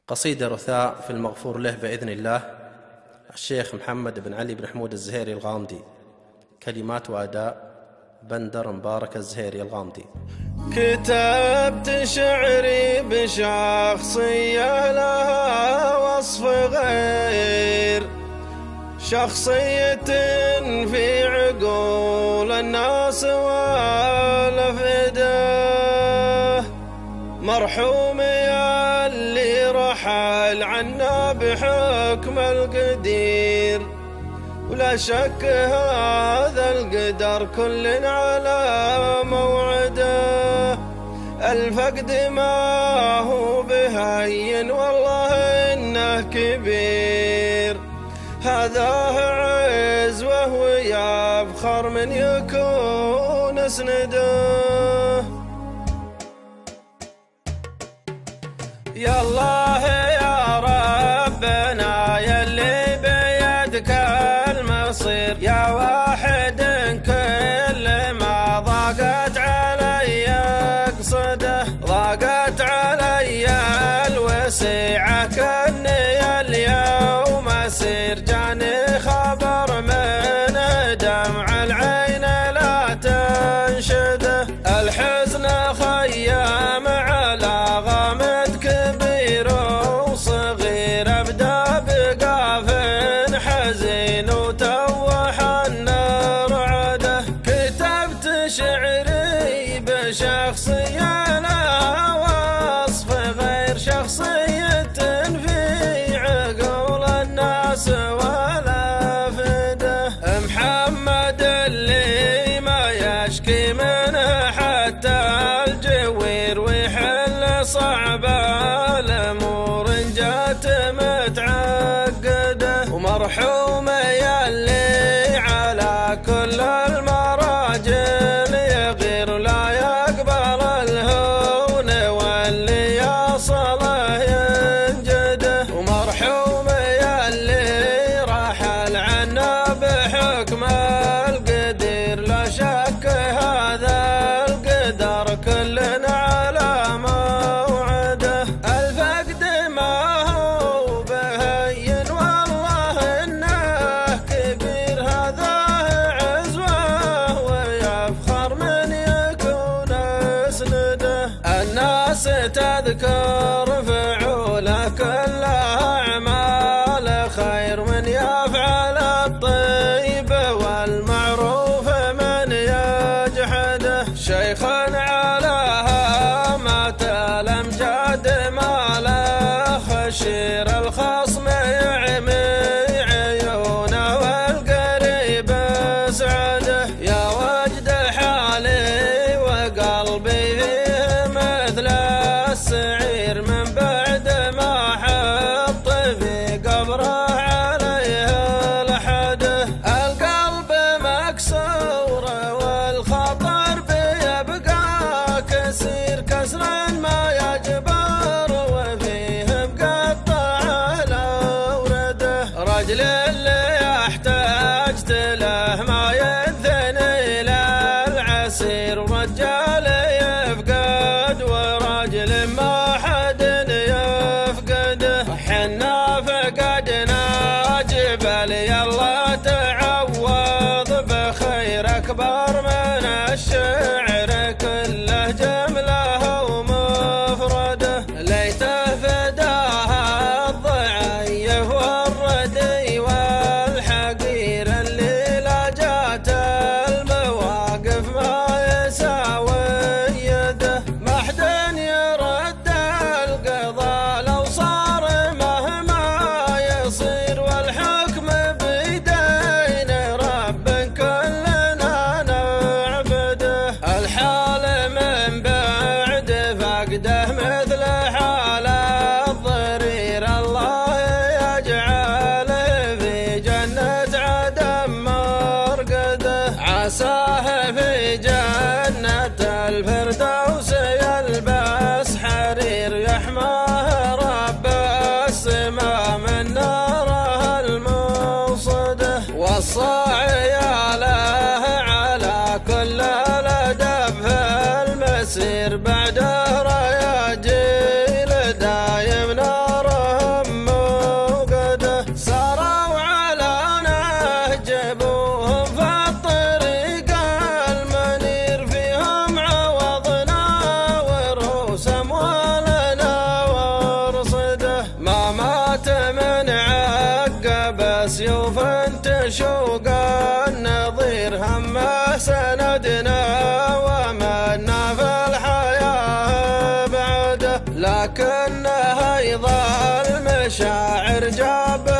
قصيدة رثاء في المغفور له بإذن الله، الشيخ محمد بن علي بن حمود الزهيري الغامدي. كلمات وأداء بندر مبارك الزهيري الغامدي. كتبت شعري بشخصية لها وصف غير شخصية في عقول الناس والأفئدة، مرحوم يا اللي رحل عنا بحكم القدير، ولا شك هذا القدر كل على موعده، الفقد ما هو بهين والله إنه كبير، هذا عز وهو يفخر من يكون اسنده. يا الله يا ربنا يلي بيدك المصير، يا واحد كل ما ضاقت علي اقصده، ضاقت علي الوسيعة كأني اليوم اسير، جاني خبر من دمع العين لا تنشده، الحزن شوق النظير همه سندنا ومنا في الحياة بعده، لكنه أيضا المشاعر جاب